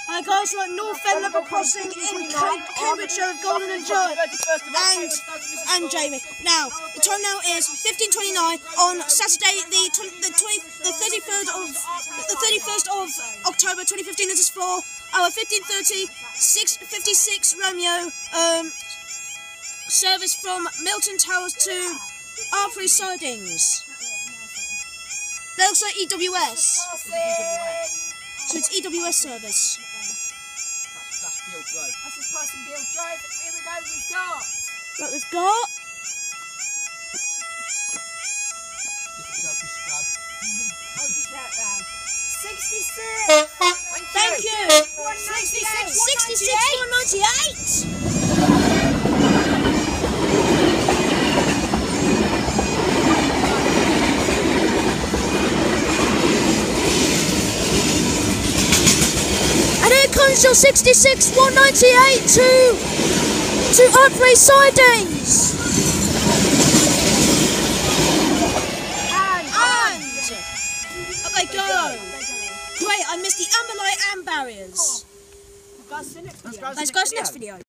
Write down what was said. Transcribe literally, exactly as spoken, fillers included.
Hi guys, we're at North End Level Crossing in Cambridgeshire with Golden and Joe and, and Jamie. Now, the time now is fifteen twenty-nine on Saturday, the the, twenty, the thirty-third of the thirty-first of October twenty fifteen. This is for our fifteen thirty six fifty-six Romeo um, service from Milton Towers to Arbury Sidings. That looks like E W S. So it's E W S service. That's Beale Drive. That's just passing Beale Drive. Here we go, we've got. Right, we've got. sixty-six. Thank you. sixty-six. sixty-six. one ninety-eight. And here comes your sixty-six one ninety-eight to to Arbury Sidings. And, and up they go. Great, I missed the amber light and barriers. Let's go to the next video. Let's go to the next video.